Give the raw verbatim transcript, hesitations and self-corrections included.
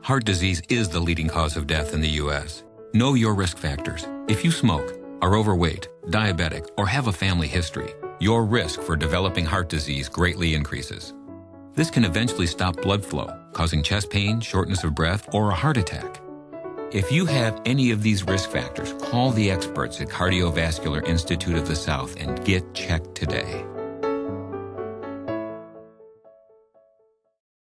Heart disease is the leading cause of death in the U S Know your risk factors. If you smoke, are overweight, diabetic, or have a family history, your risk for developing heart disease greatly increases. This can eventually stop blood flow, causing chest pain, shortness of breath, or a heart attack. If you have any of these risk factors, call the experts at Cardiovascular Institute of the South and get checked today.